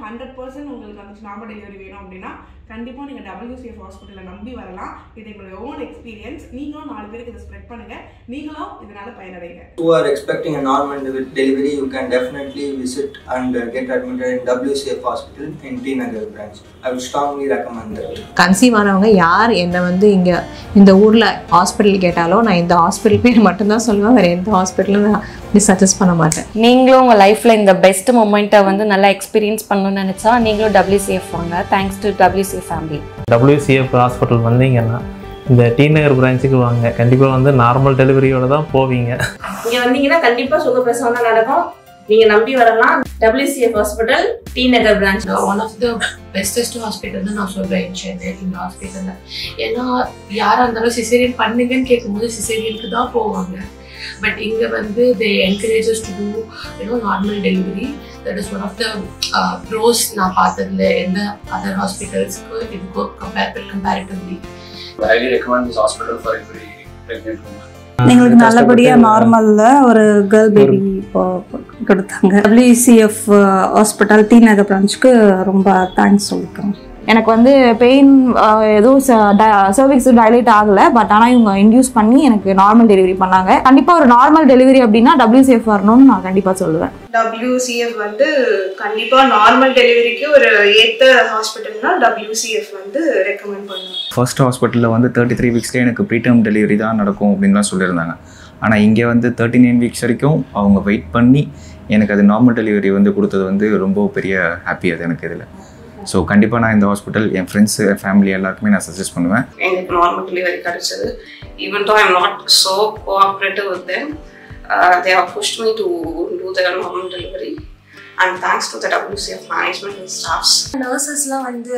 100% உங்களுக்கு அந்த normal delivery வேணும் அப்படின்னா கண்டிப்பாக நீங்கள் WCF ஹாஸ்பிட்டலில் நம்பி வரலாம். இது எங்களுடைய ஓன் எக்ஸ்பீரியன்ஸ். நீங்களும் 4 பேருக்கு இதை ஸ்ப்ரெட் பண்ணுங்க, நீங்களும் இதனால பயனடைங்க. Who are expecting a normal delivery, you can definitely visit and get admitted in WCF Hospital in T.Nagar branch. I would strongly recommend that. Conceive ஆனவங்க யார் என்ன வந்து இங்கே இந்த ஊரில் ஹாஸ்பிட்டல் கேட்டாலும் நான் இந்த ஹாஸ்பிட்டல் பேர் மட்டும்தான் சொல்லுவேன், வேறு எந்த ஹாஸ்பிட்டலும் நான் சஜஸ்ட் பண்ண மாட்டேன். நீங்களும் உங்கள் லைஃப்பில் இந்த பெஸ்ட் மொமெண்ட்டை வந்து நல்லா எக்ஸ்பீரியன்ஸ் பண்ணணும்னு நினச்சா நீங்களும் WCF வாங்க. Thanks to WCF family. WCF hospital வந்தீங்கன்னா இந்த T.Nagar பிரான்ச்சுக்கு வாங்க. கண்டிப்பாக வந்து நார்மல் டெலிவரியோட தான் போவீங்க. இங்கே வந்தீங்கன்னா கண்டிப்பாக சுகப்பிரசவம் தான் நடக்கும். நீங்கள் நம்பி வரலாம். WCF hospital T.Nagar branch one of the bestest hospital தான் நான் சொல்கிறேன் சென்னை இந்த ஹாஸ்பிட்டலில். ஏன்னா யாராக இருந்தாலும் சிசேரியன் பண்ணுங்கன்னு கேட்கும்போது சிசேரியனுக்கு தான் போவாங்க. பட் இங்கே வந்து they encourage us to do normal delivery. That is one of the pros நான் பார்த்ததில்ல எந்த அதர் ஹாஸ்பிட்டல்ஸ்க்கு இதுக்கு comparatively. I highly recommend this hospital for every pregnant woman. எங்களுக்கு நல்லபடியாக நார்மலில் ஒரு கேர்ள் பேபி கொடுத்தாங்க. WCF ஹாஸ்பிட்டல் T.Nagar பிரான்ச்சுக்கு ரொம்ப தேங்க்ஸ் சொல்லிக்கிறோம். எனக்கு வந்து பெயின் எதுவும் சர்விக்ஸ் டைலேட் ஆகலை, பட் ஆனால் இவங்க இன்டியூஸ் பண்ணி எனக்கு நார்மல் டெலிவரி பண்ணாங்க. கண்டிப்பாக ஒரு நார்மல் டெலிவரி அப்படின்னா WCF வரணும்னு நான் கண்டிப்பாக சொல்லுவேன். WCF வந்து கண்டிப்பாக நார்மல் டெலிவரிக்கு ஒரு ஏற்ற ஹாஸ்பிட்டல்னா WCF வந்து ரெக்கமெண்ட் பண்ணுவேன். ஃபர்ஸ்ட் ஹாஸ்பிட்டலில் வந்து 33 வீக்ஸ்லேயே எனக்கு ப்ரீடம் டெலிவரி தான் நடக்கும் அப்படின்லாம் சொல்லியிருந்தாங்க. ஆனால் இங்கே வந்து 39 வீக்ஸ் வரைக்கும் அவங்க வெயிட் பண்ணி எனக்கு அது நார்மல் டெலிவரி வந்து கொடுத்தது வந்து ரொம்ப பெரிய ஹாப்பி அது எனக்கு இதில். ஸோ கண்டிப்பாக நான் இந்த ஹாஸ்பிட்டல் என் ஃப்ரெண்ட்ஸு ஃபேமிலி எல்லாருக்குமே நான் சஜஸ்ட் பண்ணுவேன். எனக்கு நார்மல் டெலிவரி கிடைச்சது. Even though I am not so cooperative with them, they have pushed me to do the normal delivery and thanks to the WCF management and staffs. நர்சஸ்லாம் வந்து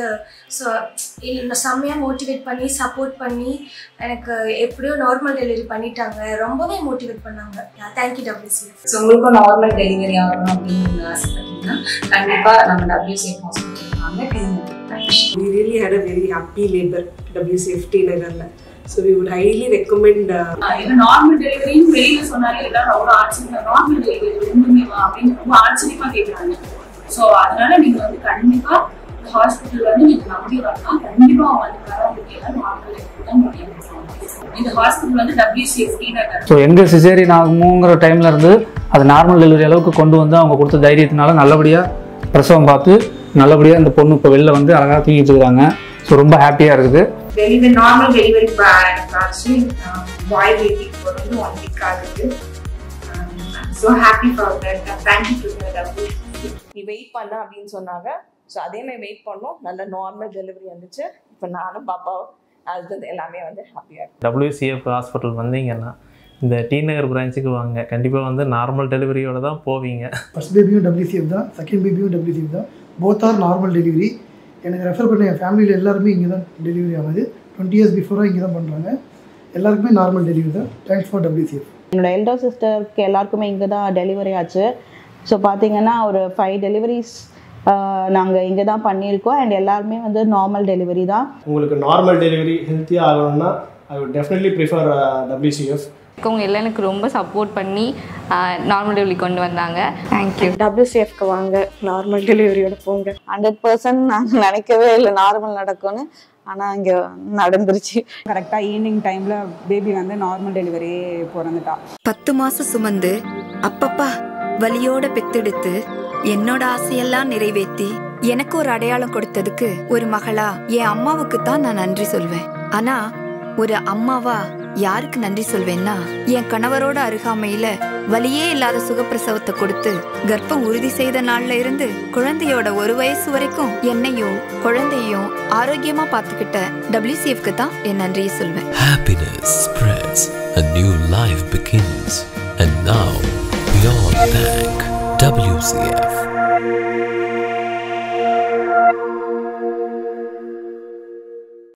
செம்மையாக motivate பண்ணி support பண்ணி எனக்கு எப்படியோ நார்மல் டெலிவரி பண்ணிட்டாங்க. ரொம்பவே மோட்டிவேட் பண்ணாங்க. Thank you WCF. ஸோ உங்களுக்கும் நார்மல் டெலிவரி ஆகணும் அப்படின்னு நீங்கள் ஆசைப்பட்டீங்கன்னா கண்டிப்பாக நம்ம WCF ஹாஸ்பிட்டல் வாங்க. We really had a very happy labor WCF T.Nagar. So we would highly recommend. இது நார்மல் டெலிவரின்னு வெளியில் சொன்னாலே எல்லாரும் ரொம்ப ஆச்சரியமா நார்மல் டெலிவரி உண்மையா அப்படின்னு ரொம்ப ஆச்சரியமாக கேட்குறாங்க. ஸோ அதனால நீங்கள் வந்து கண்டிப்பாக ஹாஸ்பிட்டல் வந்து நீங்கள் நம்பி வரலாம். கண்டிப்பாக வந்து வரவங்களுக்கு எல்லாம் நார்மல் டெலிவரி தான் முடியும். இந்த ஹாஸ்பிட்டல் வந்து WCF T.Nagar. ஸோ எங்கே சிசேரியன் ஆகுமோங்கிற டைமில் இருந்து அது நார்மல் டெலிவரி அளவுக்கு கொண்டு வந்து அவங்க கொடுத்த தைரியத்தினால நல்லபடியாக பிரசவம் பார்த்து நல்லபடியாக இந்த பொண்ணு இப்போ வெளில வந்து அழகாக தூக்கிட்டு இருக்காங்க. ஸோ ரொம்ப ஹாப்பியாக இருக்குது. The normal delivery actually boy baby for 1 week ஆகுது. So happy for that. Thank you to the WCF. நீ வெயிட் பண்ண அப்படின்னு சொன்னாங்க. ஸோ அதே மாதிரி வெயிட் பண்ணோம். நல்ல நார்மல் டெலிவரி வந்துச்சு. இப்போ நானும் பாப்பாவும் அது எல்லாமே வந்து ஹாப்பியாக. WCF ஹாஸ்பிட்டல் வந்தீங்கன்னா இந்த T.Nagar பிரான்ச்சுக்கு வாங்க. கண்டிப்பாக வந்து நார்மல் டெலிவரியோட தான் போவீங்க. ஃபர்ஸ்ட் பேபியும் WCF தான், செகண்ட் பேபியும் WCF தான். Both are normal delivery. எனக்கு ரெஃபர் பண்ண என் ஃபேமிலியில் எல்லாருமே இங்கே தான் டெலிவரி ஆகுது. 20 years பிஃபோராக இங்கே தான் பண்ணுறாங்க. எல்லாருக்குமே நார்மல் டெலிவரி தான். Thanks for WCF. என்னோட எல்டர் சிஸ்டருக்கு எல்லாருக்குமே இங்கே தான் டெலிவரி ஆச்சு. ஸோ பார்த்தீங்கன்னா ஒரு 5 டெலிவரிஸ் நாங்கள் இங்கே தான் பண்ணியிருக்கோம். அண்ட் எல்லாருமே வந்து நார்மல் டெலிவரி தான். உங்களுக்கு நார்மல் டெலிவரி ஹெல்த்தியாக ஆகணும்னா I would definitely prefer WCF. அவங்க எல்லாம் எனக்கு ரொம்ப சப்போர்ட் பண்ணி நார்மல் டெலிவரி கொண்டு வந்தாங்க. தேங்க்யூ. WCFக்கு வாங்க, நார்மல் டெலிவரியோட போங்க. 100% நாங்கள் நினைக்கவே இல்லை நார்மல் நடக்கும்னு. ஆனால் இங்கே நடந்துருச்சு. கரெக்டாக ஈவினிங் டைமில் பேபி வந்து நார்மல் டெலிவரி பிறந்துட்டா. 10 மாதம் சுமந்து அப்பப்பா வலியோட பெத்தெடுத்து என்னோட ஆசையெல்லாம் நிறைவேற்றி எனக்கு ஒரு அடையாளம் கொடுத்ததுக்கு ஒரு மகளா என் அம்மாவுக்கு தான் நான் நன்றி சொல்வேன். ஆனா ஒரு அம்மாவா யாருக்கு நன்றி சொல்வேன்னா என் கணவரோட அருகாமையில வலியே இல்லாத சுகப்பிரசவத்தை கொடுத்து கர்ப்பம் உறுதி செய்த நாள்ல இருந்து குழந்தையோட 1 வயசு வரைக்கும் என்னையும் குழந்தையும் ஆரோக்கியமா பார்த்துக்கிட்ட WCFக்கு தான் என் நன்றியை சொல்வேன். Happiness spreads, a new life begins, and now we all thank WCF.